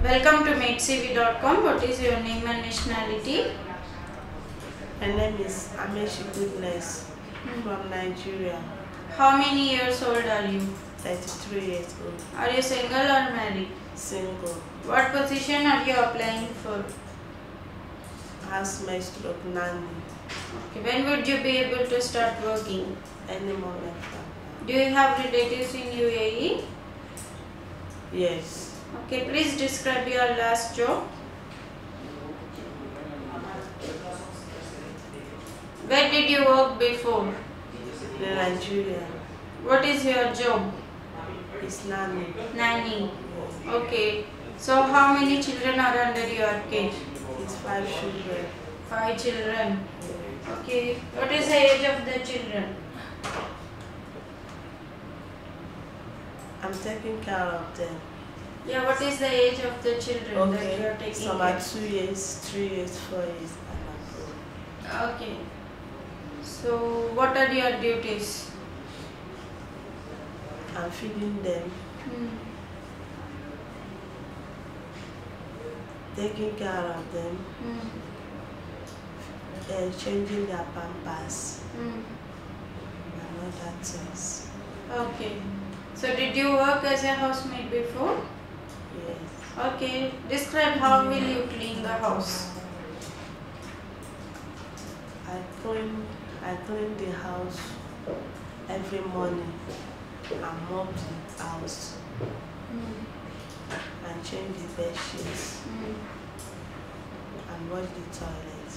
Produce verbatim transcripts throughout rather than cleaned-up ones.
Welcome to mate c v dot com. What is your name and nationality? My name is Amechi Goodness from Nigeria. How many years old are you? thirty-three years old. Are you single or married? Single. What position are you applying for? Housemaid stroke nanny. Okay. When would you be able to start working? Any moment. Do you have relatives in U A E? Yes. Okay. Please describe your last job. Where did you work before? In Nigeria. What is your job? It's nanny. Nanny. Okay. So how many children are under your care? It's five children. Five children. Okay. What is the age of the children? I'm taking care of them. Yeah, what is the age of the children that you are Okay. taking Some care? are two years, three years, four years, and above. Okay. So, what are your duties? I'm feeding them, Hmm. taking care of them, Hmm. and changing their pampers Hmm. and other things. Okay. So, did you work as a housemaid before? Yes. Okay. Describe how will you clean the house? I clean, I clean the house every morning. I mop the house Hmm. and change the bed sheets Hmm. and wash the toilets.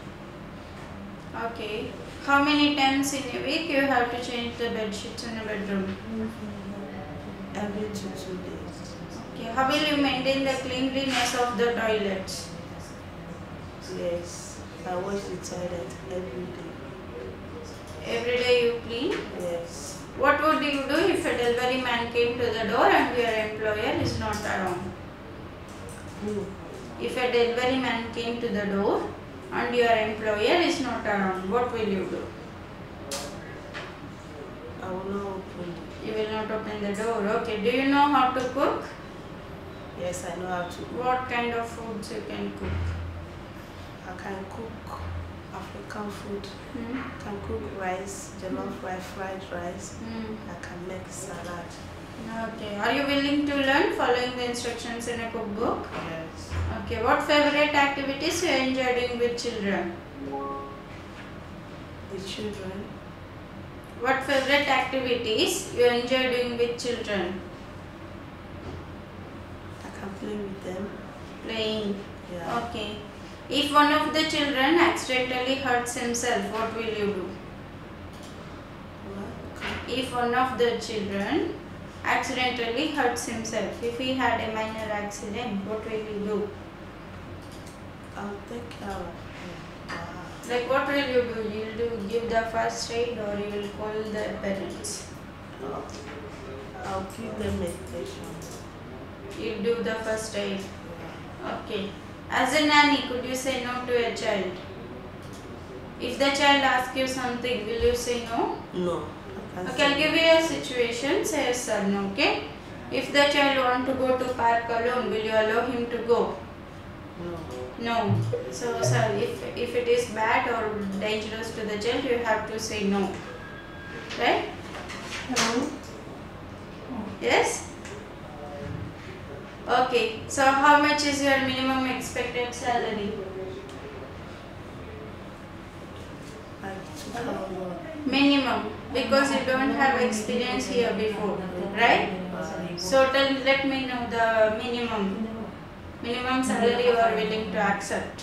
Okay. How many times in a week you have to change the bed sheets in a bedroom? Every two two days. Okay. How will you maintain the cleanliness of the toilets? Yes, I wash the toilet every day. Every day you clean? Yes. What would you do if a delivery man came to the door and your employer is not around? Hmm. If a delivery man came to the door and your employer is not around, what will you do? I will not open it. You will not open the door. Okay. Do you know how to cook? Yes, I know how to cook. What kind of foods you can cook? I can cook African food. Hmm? I can cook rice, jollof rice, fried rice. Hmm. I can make salad. Okay. Are you willing to learn following the instructions in a cookbook? Yes. Okay. What favorite activities you enjoy doing with children? The children, What favorite activities you enjoy doing with children? I can play with them. Playing. Yeah. Okay. If one of the children accidentally hurts himself, what will you do? What? If one of the children accidentally hurts himself, if he had a minor accident, what will you do? I'll take care of them. Wow. Like what will you do? You will do give the first aid or you will call the parents? I'll, I'll give them medication. You do the first aid. Yeah. Okay. As a nanny, could you say no to a child? If the child asks you something, will you say no? No. I can't Okay, I'll say give you a situation, say yes or no, okay? If the child want to go to park alone, will you allow him to go? no. No. So, sir, if, if it is bad or dangerous to the child, you have to say no. Right? No. Yes? Okay. So, how much is your minimum expected salary? Like two thousand. Minimum. Because you don't have experience here before. Right? So, tell, let me know the minimum. Minimum salary you are willing to accept.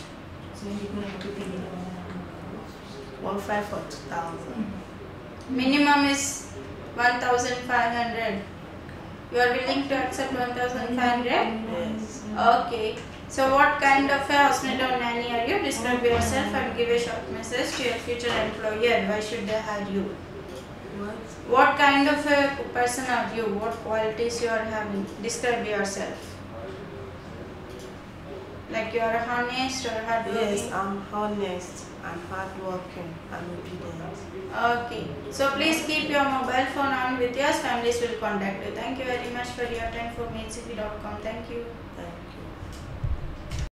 One five for two thousand. Minimum is one thousand five hundred. You are willing to accept one thousand five hundred? Yes. Okay. So what kind of a housemaid or nanny are you? Describe yourself and give a short message to your future employer. Why should they hire you? What? What kind of a person are you? What qualities you are having? Describe yourself. Like you are honest or hardworking? Yes, I'm honest. and hardworking and obedient. Okay. So please keep your mobile phone on with yours. Families will contact you. Thank you very much for your time for maidcity dot com. Thank you. Thank you.